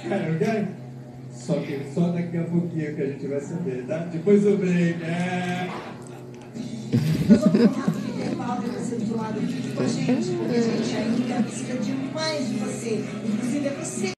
Ok? Só que só daqui a pouquinho que a gente vai saber, tá? Depois do break, Nós vamos tomar um intervalo e você do lado aqui com a gente, porque a gente ainda precisa de mais de você. Inclusive é você.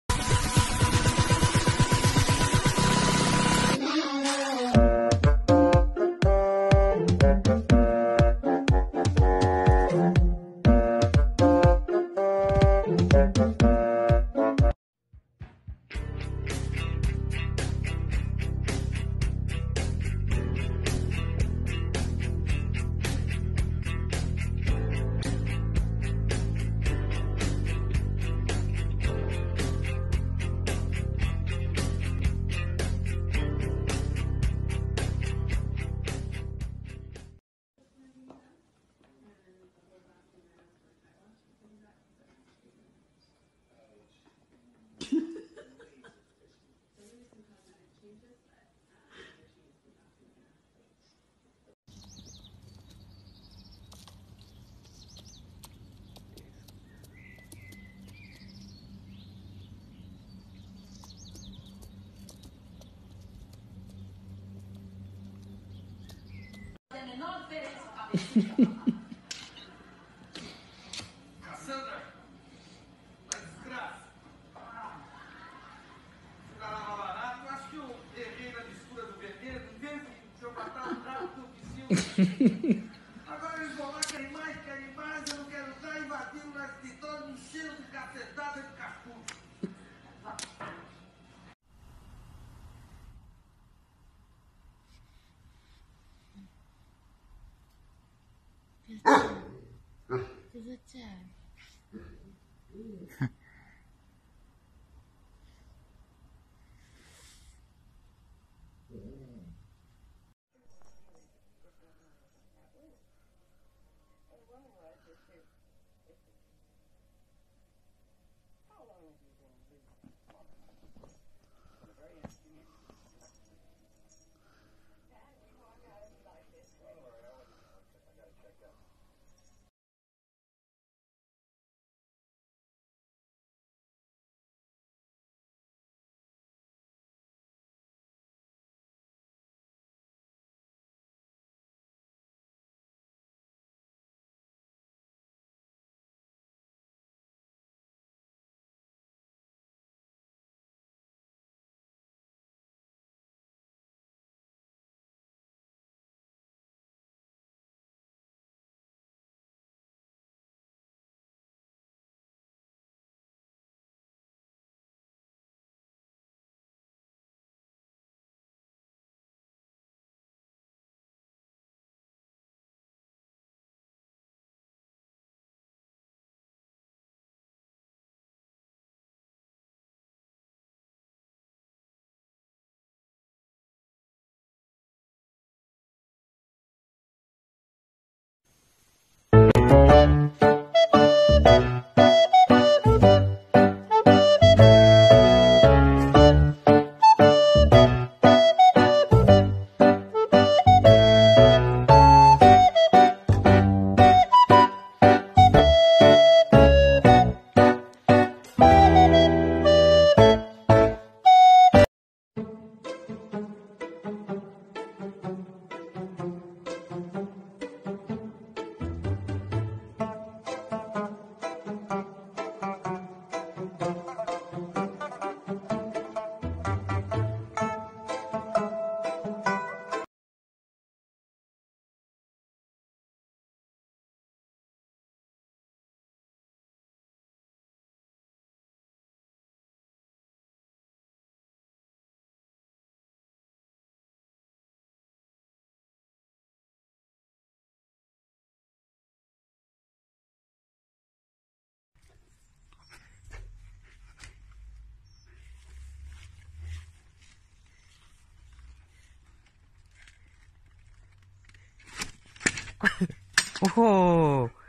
Cassandra! A desgraça! Você tá na barato? Eu acho que eu errei na mistura do vermelho, do verde, se eu matar um rato do vizinho. Agora eles vão lá, querem mais, eu não quero estar invadindo no escritório, me enchendo de cacetada e de cascudo. 오호